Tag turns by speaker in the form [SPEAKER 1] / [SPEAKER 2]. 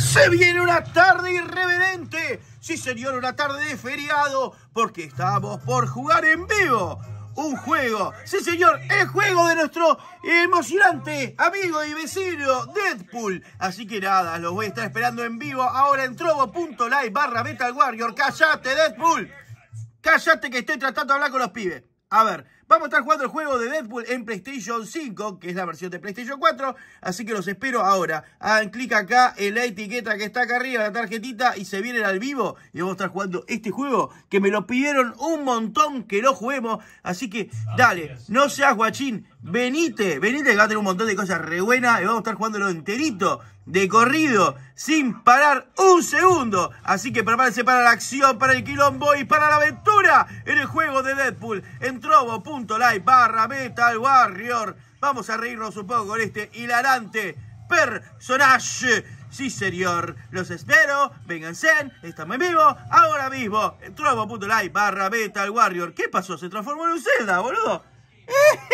[SPEAKER 1] Se viene una tarde irreverente. Sí, señor, una tarde de feriado, porque estamos por jugar en vivo un juego. Sí, señor, el juego de nuestro emocionante amigo y vecino Deadpool. Así que nada, los voy a estar esperando en vivo ahora en trovo.live/Metal Warrior. ¡Cállate, Deadpool! ¡Cállate, que estoy tratando de hablar con los pibes! A ver, vamos a estar jugando el juego de Deadpool en PlayStation 5, que es la versión de PlayStation 4, así que los espero ahora. Hagan clic acá en la etiqueta que está acá arriba, la tarjetita, y se vienen al vivo. Y vamos a estar jugando este juego, que me lo pidieron un montón que lo juguemos. Así que, dale, no seas guachín, venite, que va a tener un montón de cosas re buenas. Y vamos a estar jugándolo enterito, de corrido, sin parar un segundo. Así que prepárense para la acción, para el quilombo y para la aventura en el juego de Deadpool en trovo.live/Metal Warrior. Vamos a reírnos un poco con este hilarante personaje. Sí, señor, los espero, vénganse, estamos en vivo ahora mismo en trovo.live/Metal Warrior. ¿Qué pasó? ¿Se transformó en un Zelda, boludo?